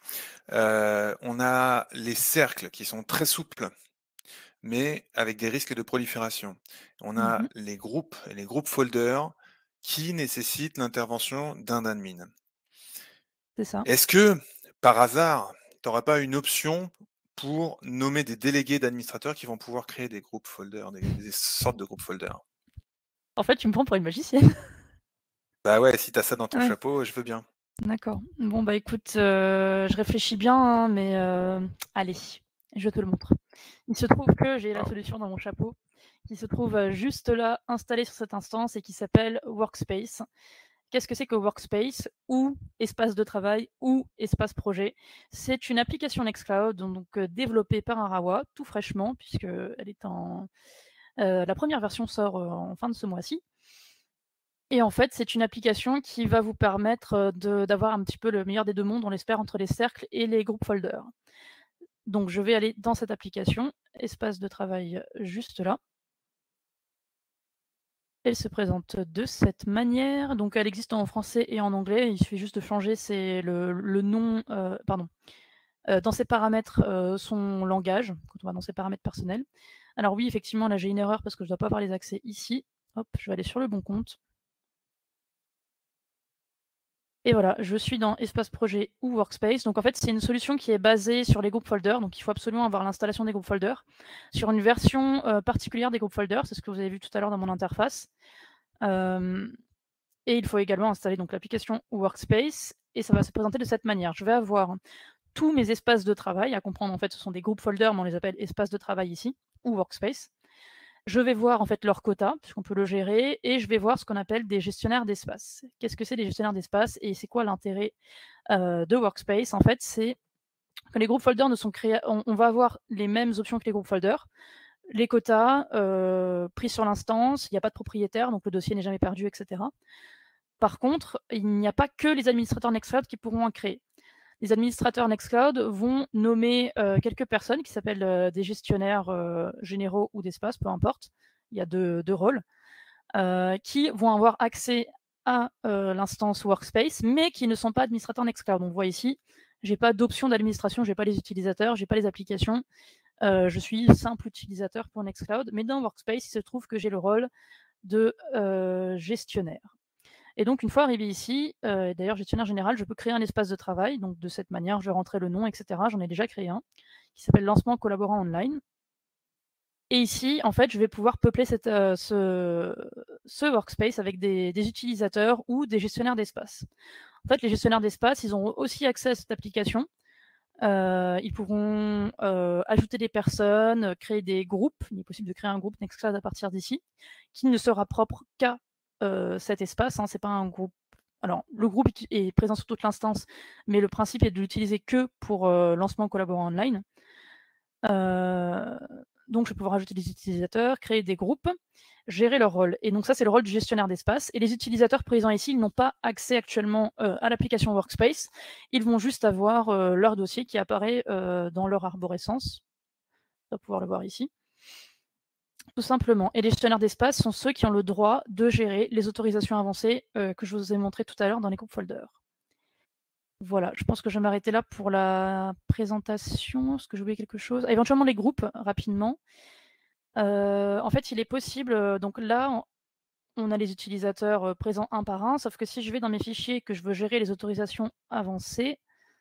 on a les cercles qui sont très souples, mais avec des risques de prolifération. On a Mmh. les groupes et les groupes folders qui nécessitent l'intervention d'un admin. C'est ça. Est-ce que, par hasard, tu n'auras pas une option pour nommer des délégués d'administrateurs qui vont pouvoir créer des groupes folders, des sortes de groupes folders? En fait, tu me prends pour une magicienne. Bah ouais, si tu as ça dans ton Ouais, chapeau, je veux bien. d'accord. Bon, bah, écoute, je réfléchis bien, hein, mais allez, je te le montre. Il se trouve que j'ai la Waouh. solution dans mon chapeau, qui se trouve, juste là, installée sur cette instance et qui s'appelle Workspace. Qu'est-ce que c'est que Workspace ou espace de travail ou espace projet? C'est une application Nextcloud donc développée par Arawa, tout fraîchement puisqu'elle est la première version sort, en fin de ce mois-ci et en fait, c'est une application qui va vous permettre, d'avoir un petit peu le meilleur des 2 mondes, on l'espère, entre les cercles et les groupes folders. Donc je vais aller dans cette application, espace de travail, juste là. Elle se présente de cette manière, donc elle existe en français et en anglais, il suffit juste de changer c'est le nom, pardon, dans ses paramètres, son langage, quand on va dans ses paramètres personnels. Alors oui, effectivement, là j'ai une erreur parce que je dois pas avoir les accès ici. Hop, je vais aller sur le bon compte. Et voilà, je suis dans espace projet ou workspace. Donc en fait, c'est une solution qui est basée sur les groupes folders. Donc il faut absolument avoir l'installation des groupes folders sur une version particulière des groupes folders. C'est ce que vous avez vu tout à l'heure dans mon interface. Et il faut également installer donc l'application Workspace. Et ça va se présenter de cette manière. Je vais avoir tous mes espaces de travail, à comprendre en fait, ce sont des groupes folders, mais on les appelle espaces de travail ici, ou Workspace. Je vais voir en fait leur quota, puisqu'on peut le gérer, et je vais voir ce qu'on appelle des gestionnaires d'espace. Qu'est-ce que c'est des gestionnaires d'espace et c'est quoi l'intérêt de Workspace? En fait, c'est que les groupes folders ne sont créés, on va avoir les mêmes options que les groupes folders. Les quotas pris sur l'instance, il n'y a pas de propriétaire, donc le dossier n'est jamais perdu, etc. Par contre, il n'y a pas que les administrateurs Nextcloud qui pourront en créer. Les administrateurs Nextcloud vont nommer quelques personnes qui s'appellent des gestionnaires généraux ou d'espace, peu importe. Il y a deux rôles qui vont avoir accès à l'instance Workspace, mais qui ne sont pas administrateurs Nextcloud. On voit ici, j'ai pas d'option d'administration, j'ai pas les utilisateurs, j'ai pas les applications. Je suis simple utilisateur pour Nextcloud, mais dans Workspace, il se trouve que j'ai le rôle de gestionnaire. Et donc, une fois arrivé ici, d'ailleurs, gestionnaire général, je peux créer un espace de travail. Donc, de cette manière, je vais rentrer le nom, etc. J'en ai déjà créé un qui s'appelle Lancement collaborant online. Et ici, en fait, je vais pouvoir peupler ce workspace avec des utilisateurs ou des gestionnaires d'espace. En fait, les gestionnaires d'espace, ils ont aussi accès à cette application. Ils pourront ajouter des personnes, créer des groupes. Il est possible de créer un groupe Nextcloud à partir d'ici, qui ne sera propre qu'à cet espace. Hein. C'est pas un groupe. Alors, le groupe est présent sur toute l'instance, mais le principe est de l'utiliser que pour lancement collaborant online. Donc, je vais pouvoir ajouter des utilisateurs, créer des groupes, gérer leur rôle. Et donc ça, c'est le rôle du gestionnaire d'espace. Et les utilisateurs présents ici, ils n'ont pas accès actuellement à l'application Workspace. Ils vont juste avoir leur dossier qui apparaît dans leur arborescence. On va pouvoir le voir ici. Tout simplement. Et les gestionnaires d'espace sont ceux qui ont le droit de gérer les autorisations avancées que je vous ai montrées tout à l'heure dans les groupes folders. Voilà, je pense que je vais m'arrêter là pour la présentation. Est-ce que j'ai oublié quelque chose? Éventuellement les groupes, rapidement. En fait, il est possible, donc là, on a les utilisateurs, présents un par un, sauf que si je vais dans mes fichiers et que je veux gérer les autorisations avancées,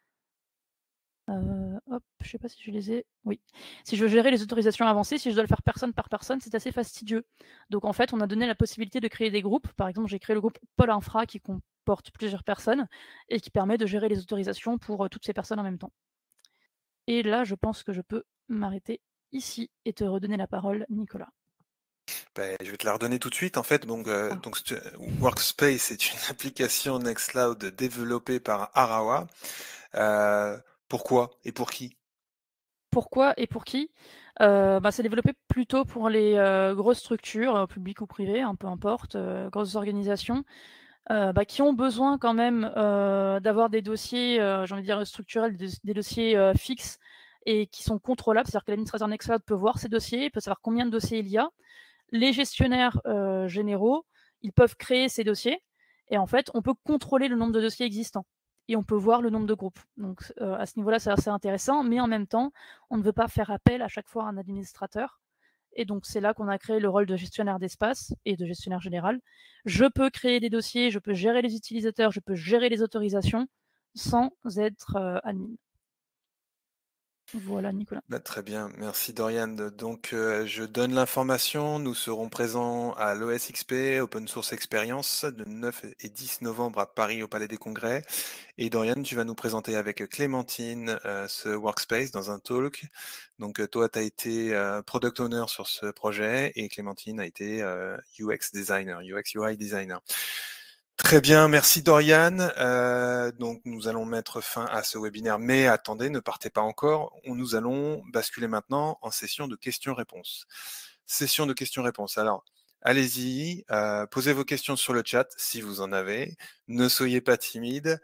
hop, je sais pas si je les ai oui. Si je veux gérer les autorisations avancées, si je dois le faire personne par personne, c'est assez fastidieux. Donc en fait, on a donné la possibilité de créer des groupes. Par exemple, j'ai créé le groupe Pôle Infra qui comporte plusieurs personnes et qui permet de gérer les autorisations pour, toutes ces personnes en même temps. Et là, je pense que je peux m'arrêter ici et te redonner la parole, Nicolas. Ben, je vais te la redonner tout de suite. En fait, Ah. Workspace est une application Nextcloud développée par Arawa. Pourquoi et pour qui? Pourquoi et pour qui? C'est développé plutôt pour les, grosses structures, publiques ou privées, hein, peu importe, grosses organisations, qui ont besoin quand même, d'avoir des dossiers, j'ai envie de dire structurels, des dossiers, fixes et qui sont contrôlables. C'est-à-dire que l'administrateur Nextcloud peut voir ces dossiers, il peut savoir combien de dossiers il y a. Les gestionnaires, généraux, ils peuvent créer ces dossiers et en fait, on peut contrôler le nombre de dossiers existants et on peut voir le nombre de groupes. Donc, à ce niveau-là, c'est assez intéressant, mais en même temps, on ne veut pas faire appel à chaque fois à un administrateur et donc c'est là qu'on a créé le rôle de gestionnaire d'espace et de gestionnaire général. Je peux créer des dossiers, je peux gérer les utilisateurs, je peux gérer les autorisations sans être, admin. Voilà, Nicolas. Bah, très bien, merci Dorian. Donc, je donne l'information. Nous serons présents à l'OSXP, Open Source Experience, de 9 et 10 novembre à Paris au Palais des Congrès. Et Dorian, tu vas nous présenter avec Clémentine ce workspace dans un talk. Donc, toi, tu as été product owner sur ce projet et Clémentine a été UX designer, UX UI designer. Très bien, merci Dorian. Donc nous allons mettre fin à ce webinaire, mais attendez, ne partez pas encore. Nous allons basculer maintenant en session de questions-réponses. Session de questions-réponses. Alors, allez-y, posez vos questions sur le chat si vous en avez. Ne soyez pas timide.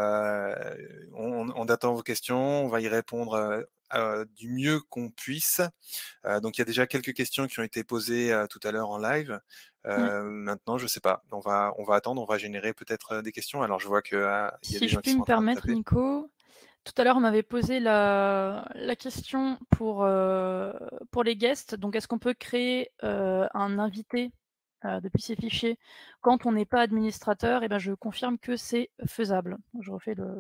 On attend vos questions, on va y répondre du mieux qu'on puisse. Donc il y a déjà quelques questions qui ont été posées tout à l'heure en live. Mmh. Maintenant, je sais pas. On va attendre, on va générer peut-être des questions. Alors je vois que il y a Si des je gens qui puis sont me en train de permettre, taper. Nico, tout à l'heure, on m'avait posé la question pour les guests. Donc, est-ce qu'on peut créer, un invité, depuis ces fichiers quand on n'est pas administrateur? Et ben, je confirme que c'est faisable. Je refais le,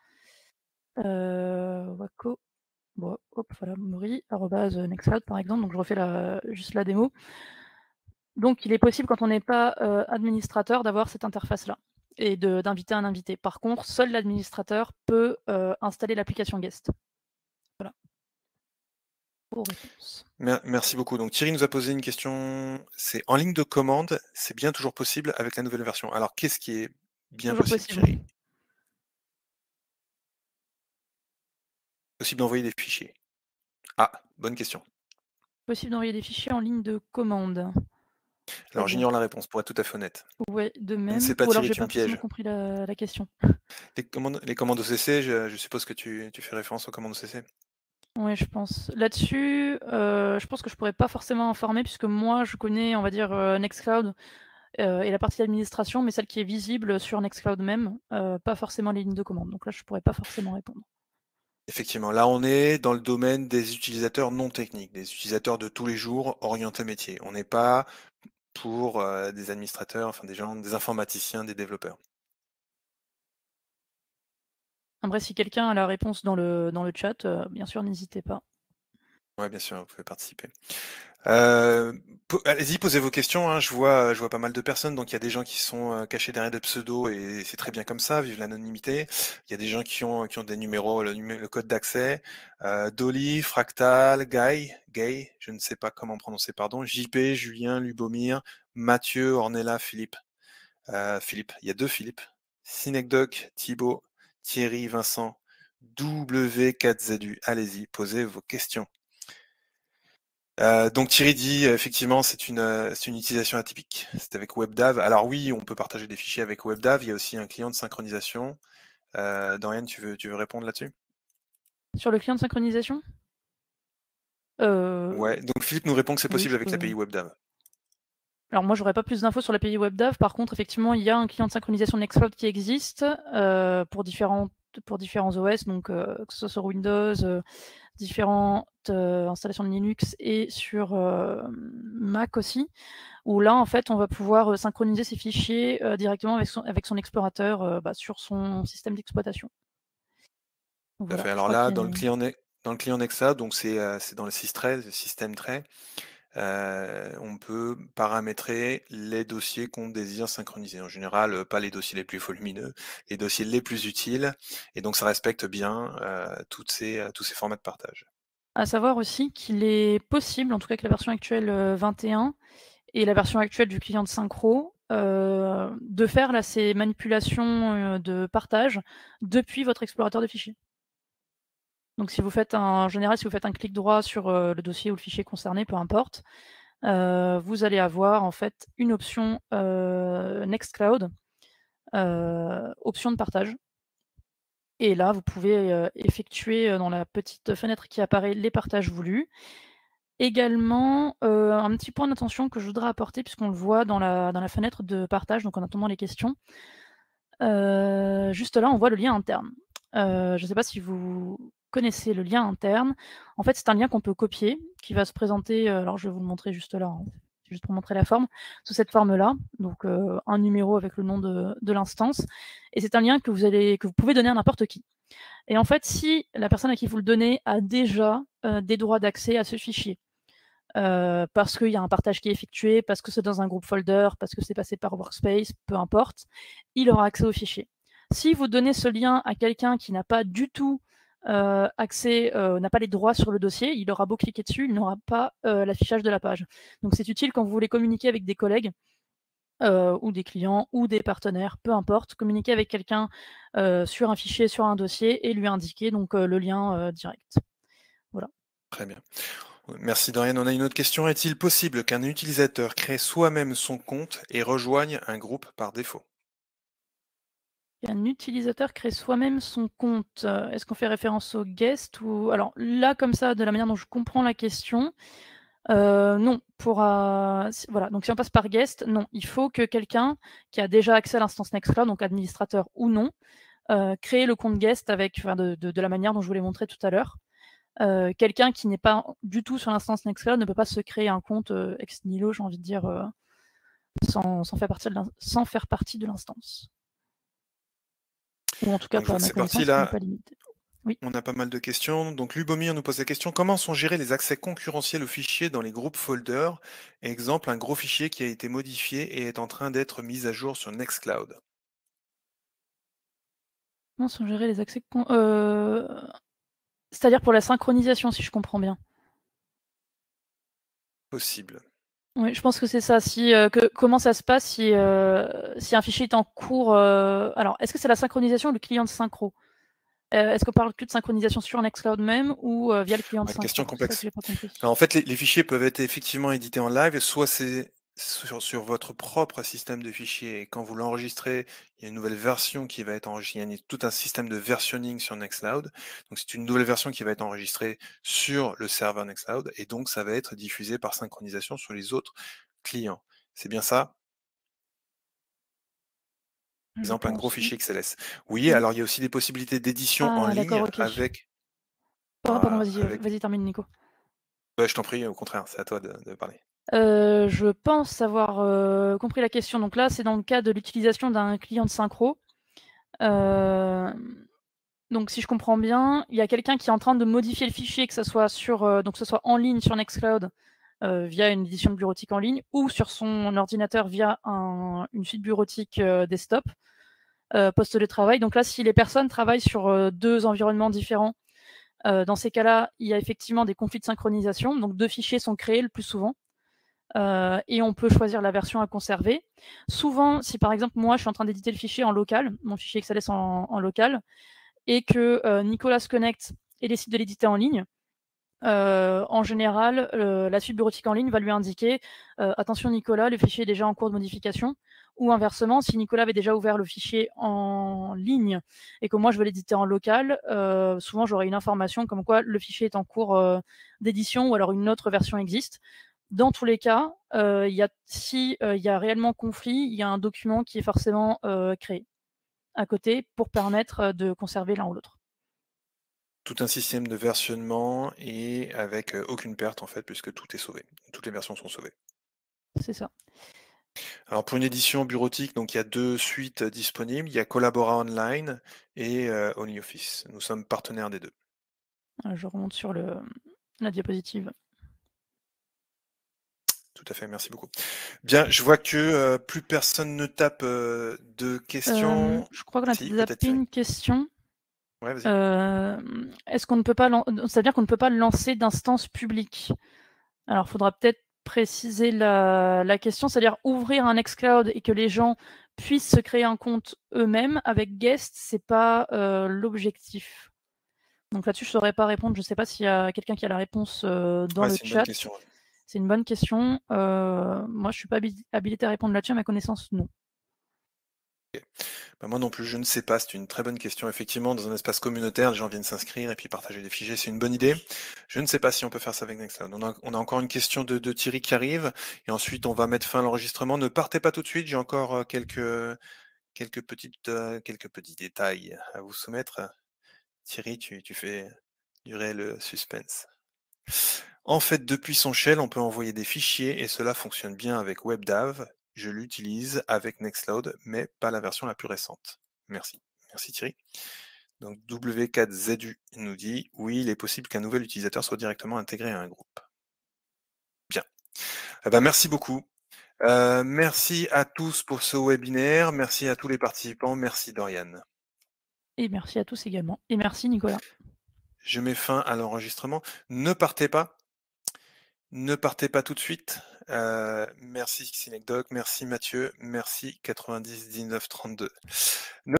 Waco, bon, hop, voilà, Maury arobase @nextcloud par exemple. Donc je refais juste la démo. Donc il est possible quand on n'est pas, administrateur d'avoir cette interface-là et d'inviter un invité. Par contre, seul l'administrateur peut, installer l'application guest. Voilà, aux réponses. Merci beaucoup. Donc Thierry nous a posé une question. C'est en ligne de commande, c'est bien toujours possible avec la nouvelle version. Alors qu'est-ce qui est bien Toujours possible, possible. Thierry? Possible d'envoyer des fichiers. Ah, bonne question. Possible d'envoyer des fichiers en ligne de commande. Alors C'est-à-dire? j'ignore la réponse, pour être tout à fait honnête. Ouais, de Je ne sais même. pas, Ou alors Thierry, j'ai tu pas me forcément pièges. compris la question. Les commandes OCC, je suppose que tu fais référence aux commandes OCC. Ouais, je pense. Là-dessus, je pense que je pourrais pas forcément informer puisque moi je connais, on va dire, Nextcloud, et la partie administration, mais celle qui est visible sur Nextcloud même, pas forcément les lignes de commande. Donc là, je pourrais pas forcément répondre. Effectivement, là on est dans le domaine des utilisateurs non techniques, des utilisateurs de tous les jours orientés métier. On n'est pas pour des administrateurs, enfin des gens, des informaticiens, des développeurs. Après, si quelqu'un a la réponse dans le chat, bien sûr, n'hésitez pas. Ouais, bien sûr, vous pouvez participer. Allez-y, posez vos questions, hein. Je vois pas mal de personnes, donc il y a des gens qui sont cachés derrière des pseudos et c'est très bien comme ça, vive l'anonymité. Il y a des gens qui ont des numéros, le code d'accès. Dolly, Fractal, Gay, je ne sais pas comment prononcer, pardon. JP, Julien, Lubomir, Mathieu, Ornella, Philippe. Philippe, il y a deux Philippe. Synecdoc, Thibaut, Thierry, Vincent, W4ZU. Allez-y, posez vos questions. Donc Thierry dit effectivement c'est une utilisation atypique. C'est avec WebDAV. Alors oui, on peut partager des fichiers avec WebDAV. Il y a aussi un client de synchronisation. Dorian, tu veux répondre là-dessus? Sur le client de synchronisation? Ouais. Donc Philippe nous répond que c'est Oui, possible je avec peux. l'API WebDAV. Alors moi, j'aurais pas plus d'infos sur l'API WebDAV. Par contre, effectivement, il y a un client de synchronisation Nextcloud qui existe, pour différents OS, donc que ce soit sur Windows, différentes installations de Linux et sur Mac aussi, où là, en fait, on va pouvoir synchroniser ces fichiers directement avec son explorateur sur son système d'exploitation. Tout à Voilà, fait. je Alors crois là, qu'il y dans a... le client Nextcloud, donc c'est dans le sys-tray, le système tray, on peut paramétrer les dossiers qu'on désire synchroniser. En général, pas les dossiers les plus volumineux, les dossiers les plus utiles, et donc ça respecte bien tous ces formats de partage. À savoir aussi qu'il est possible, en tout cas avec la version actuelle 21 et la version actuelle du client de synchro, de faire là, ces manipulations de partage depuis votre explorateur de fichiers. Donc si vous faites en général, si vous faites un clic droit sur le dossier ou le fichier concerné, peu importe, vous allez avoir en fait une option Nextcloud, option de partage. Et là, vous pouvez effectuer dans la petite fenêtre qui apparaît les partages voulus. Également, un petit point d'attention que je voudrais apporter puisqu'on le voit dans la fenêtre de partage, donc en attendant les questions. Juste là, on voit le lien interne. Je ne sais pas si vous connaissez le lien interne. En fait, c'est un lien qu'on peut copier, qui va se présenter, alors je vais vous le montrer juste là, hein, c'est juste pour montrer la forme, sous cette forme-là, donc un numéro avec le nom de l'instance, et c'est un lien que vous pouvez donner à n'importe qui. Et en fait, si la personne à qui vous le donnez a déjà des droits d'accès à ce fichier, parce qu'il y a un partage qui est effectué, parce que c'est dans un groupe folder, parce que c'est passé par Workspace, peu importe, il aura accès au fichier. Si vous donnez ce lien à quelqu'un qui n'a pas du tout accès, n'a pas les droits sur le dossier, il aura beau cliquer dessus, il n'aura pas l'affichage de la page. Donc c'est utile quand vous voulez communiquer avec des collègues, ou des clients, ou des partenaires, peu importe, communiquer avec quelqu'un sur un fichier, sur un dossier, et lui indiquer donc le lien direct. Voilà. Très bien. Merci Dorian. On a une autre question. Est-il possible qu'un utilisateur crée soi-même son compte et rejoigne un groupe par défaut? Un utilisateur crée soi-même son compte. Est-ce qu'on fait référence au guest ou... Alors là, comme ça, de la manière dont je comprends la question, non. Voilà. Donc si on passe par guest, non. Il faut que quelqu'un qui a déjà accès à l'instance Nextcloud, donc administrateur ou non, crée le compte guest de la manière dont je vous l'ai montré tout à l'heure. Quelqu'un qui n'est pas du tout sur l'instance Nextcloud ne peut pas se créer un compte ex nihilo, j'ai envie de dire, sans faire partie de l'instance. Ou en tout cas, Donc je vois pas à que ma c'est parti connaissance, ce n'est là. pas limité. Oui. On a pas mal de questions. Donc Lubomir nous pose la question, comment sont gérés les accès concurrentiels aux fichiers dans les groupes folders? Exemple, un gros fichier qui a été modifié et est en train d'être mis à jour sur Nextcloud. Comment sont gérés les accès c'est-à-dire pour la synchronisation, si je comprends bien? Possible. Oui, je pense que c'est ça. Comment ça se passe si un fichier est en cours, alors, est-ce que c'est la synchronisation ou le client de synchro? Est-ce qu'on parle que de synchronisation sur Nextcloud même ou via le client de Ouais, question synchro? C'est ça que complexe. j'ai pas compris. Alors, en fait, les fichiers peuvent être effectivement édités en live, soit c'est sur votre propre système de fichiers, et quand vous l'enregistrez, il y a une nouvelle version qui va être enregistrée. Il y a tout un système de versionning sur Nextcloud. Donc, c'est une nouvelle version qui va être enregistrée sur le serveur Nextcloud, et donc ça va être diffusé par synchronisation sur les autres clients. C'est bien ça? Par Je exemple, un gros pense, oui. fichier XLS. Oui, Oui. alors il y a aussi des possibilités d'édition en Ah d'accord, ligne OK. avec, Pardon, voilà, vas-y, vas-y, termine, Nico. ouais, je t'en prie, au contraire, c'est à toi de parler. Je pense avoir compris la question. Donc là, c'est dans le cas de l'utilisation d'un client de synchro. Donc si je comprends bien, il y a quelqu'un qui est en train de modifier le fichier, que ce soit que ce soit en ligne sur Nextcloud, via une édition de bureautique en ligne, ou sur son ordinateur via une suite bureautique desktop, poste de travail. Donc là, si les personnes travaillent sur 2 environnements différents, dans ces cas-là, il y a effectivement des conflits de synchronisation. Donc 2 fichiers sont créés le plus souvent. Et on peut choisir la version à conserver. Souvent, si par exemple moi je suis en train d'éditer le fichier en local, mon fichier XLS en local, et que Nicolas se connecte et décide de l'éditer en ligne, en général, la suite bureautique en ligne va lui indiquer attention Nicolas, le fichier est déjà en cours de modification. Ou inversement, si Nicolas avait déjà ouvert le fichier en ligne et que moi je veux l'éditer en local, souvent j'aurai une information comme quoi le fichier est en cours d'édition ou alors une autre version existe. Dans tous les cas, si il y a réellement conflit, il y a un document qui est forcément créé à côté pour permettre de conserver l'un ou l'autre. tout un système de versionnement et avec aucune perte en fait, puisque tout est sauvé. Toutes les versions sont sauvées. C'est ça. Alors pour une édition bureautique, donc il y a 2 suites disponibles. Il y a Collabora Online et OnlyOffice. Nous sommes partenaires des 2. Je remonte sur la diapositive. Tout à fait, merci beaucoup. Bien, je vois que, plus personne ne tape, de questions. Je crois qu'on a Si, peut-être zappé Thierry? une question. Ouais, vas-y. Est-ce qu'on ne peut pas c'est-à-dire qu'on ne peut pas lancer d'instance publique? Alors, faudra peut-être préciser la question, c'est-à-dire ouvrir un Nextcloud et que les gens puissent se créer un compte eux-mêmes avec Guest, c'est pas l'objectif. Donc là-dessus, je saurais pas répondre. Je sais pas s'il y a quelqu'un qui a la réponse dans Ouais, le c'est une bonne chat. question, ouais. C'est une bonne question. Moi, je suis pas habilitée à répondre là-dessus. À ma connaissance, non. Bah, moi non plus, je ne sais pas, c'est une très bonne question. Effectivement, dans un espace communautaire, les gens viennent s'inscrire et puis partager des fichiers, c'est une bonne idée. Je ne sais pas si on peut faire ça avec Nextcloud. On a encore une question de Thierry qui arrive, et ensuite on va mettre fin à l'enregistrement. Ne partez pas tout de suite, j'ai encore quelques petits détails à vous soumettre. Thierry, tu fais durer le suspense. En fait, depuis son shell, on peut envoyer des fichiers et cela fonctionne bien avec WebDAV. Je l'utilise avec Nextcloud, mais pas la version la plus récente. Merci. Merci Thierry. Donc W4ZU nous dit oui, il est possible qu'un nouvel utilisateur soit directement intégré à un groupe. Bien. Eh ben, merci beaucoup. Merci à tous pour ce webinaire. Merci à tous les participants. Merci Dorian. Et merci à tous également. Et merci Nicolas. Je mets fin à l'enregistrement. Ne partez pas. Ne partez pas tout de suite. Merci Synecdoc, merci Mathieu, merci 90 19 32.